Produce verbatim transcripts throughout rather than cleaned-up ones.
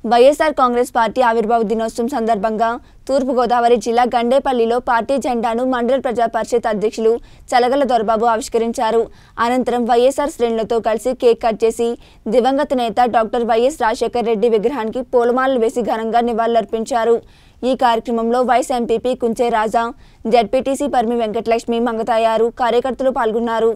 YSR Congress party ఆవిర్భావ దినోత్సవం సందర్భంగా తూర్పు గోదావరి జిల్లా గండేపల్లిలో పార్టీ జెండాను మండల ప్రజా పరిషత్ అధ్యక్షులు చలగల దొరబాబు ఆవిష్కరించారు. అనంతరం వైఎస్ఆర్ శ్రేణులతో కలిసి కేక్ కట్ చేసి దివంగత నేత డాక్టర్ వైఎస్ రాజశేఖర్ రెడ్డి విగ్రహానికి పూలమాలలు వేసి ఘనంగా నివాళులర్పించారు. ఈ కార్యక్రమంలో vice MPP Kunche Raja, ZPTC Parimi Venkatalakshmi, Mangatayaru కార్యకర్తలు పాల్గొన్నారు.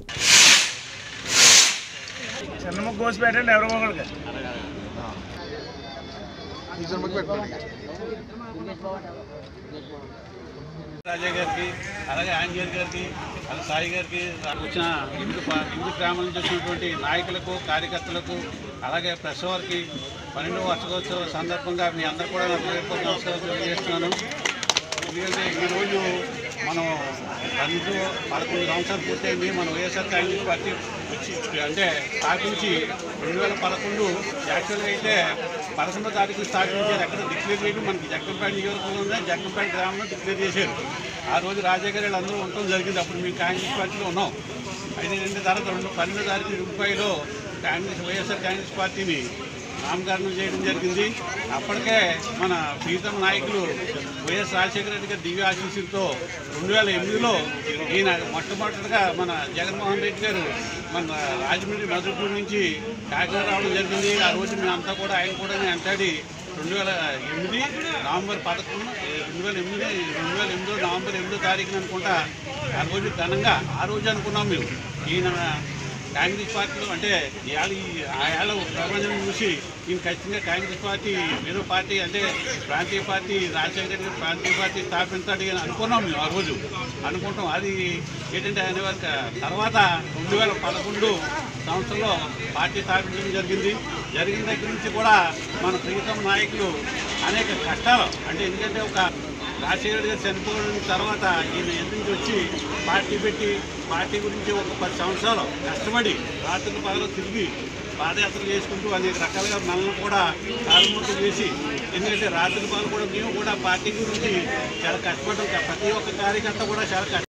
రాజా గారికి అలాగే ఆంజనేయ గారికి అలాగే సాయి గారికి వచ్చిన హిందూ హిందూ గ్రామాల నుంచి వచ్చినటువంటి నాయకులకు కార్యకర్తలకు అలాగే ప్రెస్ వారికి పన్నెండవ వార్షికోత్సవ సందర్భంగా మీ అందరూ కూడా నా హృదయపూర్వక నమస్కారం తెలియజేస్తున్నాను. ఎందుకంటే ఈరోజు మనం రెండు పదకొండు సంవత్సరాలు పూర్తయింది. మన వైఎస్ఆర్ కాంగ్రెస్ పార్టీ వచ్చి అంటే స్థాపించి రెండు వేల పదకొండు యాక్చువల్గా అయితే పదకొండో తారీఖు స్థాపించారు. ఎక్కడ డిక్లేర్ చేయడం మనకి జగ్గంపేట నియోజకవర్గం ఉంది, జగ్గంపేట గ్రామంలో డిక్లేర్ చేశారు. ఆ రోజు రాజశేఖర్ గారు అందరూ ఉండటం జరిగింది. అప్పుడు మేము కాంగ్రెస్ పార్టీలో ఉన్నాం. అయితే రెండు తర్వాత రెండు పన్నెండో తారీఖు రూపాయలో కాంగ్రెస్ వైఎస్ఆర్ కాంగ్రెస్ పార్టీని నామకరణం చేయడం జరిగింది. అప్పటికే మన ప్రీతమ నాయకులు వైఎస్ రాజశేఖర రెడ్డి గారి దివ్య ఆశీస్సులతో రెండు వేల ఎనిమిదిలో ఈయన మొట్టమొదటిగా మన జగన్మోహన్ రెడ్డి గారు మన రాజమండ్రి మధుపూర్ నుంచి కాకినాడ రావడం జరిగింది. ఆ రోజు మేమంతా కూడా ఆయన కూడా వెంటాడి రెండు వేల ఎనిమిది నవంబర్ పదకొండు రెండు వేల ఎనిమిది రెండు వేల ఎనిమిదో నవంబర్ ఎనిమిదో తారీఖున అనుకుంటా ఆ రోజు ఘనంగా ఆ రోజు అనుకున్నాం మేము. ఈయన కాంగ్రెస్ పార్టీలో అంటే ఇవాళ ఆయాల ప్రపంచం చూసి ఈయన ఖచ్చితంగా కాంగ్రెస్ పార్టీ వేరే పార్టీ అంటే ప్రాంతీయ పార్టీ రాజశేఖర రెడ్డి గారు ప్రాంతీయ పార్టీ స్థాపించాడు అని అనుకున్నాం మేము ఆ రోజు అనుకుంటాం. అది ఏంటంటే అనే వారికి తర్వాత రెండు వేల పదకొండు సంవత్సరంలో పార్టీ స్థాపించడం జరిగింది. జరిగిన దగ్గర నుంచి కూడా మన ప్రియతమ నాయకులు అనేక కష్టాలు అంటే ఎందుకంటే ఒక రాజశేఖర రెడ్డి గారు చనిపోయిన తర్వాత ఈయన ఎందుకు వచ్చి పార్టీ పెట్టి పార్టీ గురించి ఒక పది సంవత్సరాలు కష్టపడి రాత్రులు పగలు తిరిగి పాదయాత్రలు చేసుకుంటూ అనేక రకాలుగా మనల్ని కూడా కాలుముట్లు చేసి ఎందుకంటే రాత్రుల పగలు కూడా మేము కూడా పార్టీ గురించి చాలా కష్టపడడం ప్రతి ఒక్క కార్యకర్త కూడా చాలా కష్టం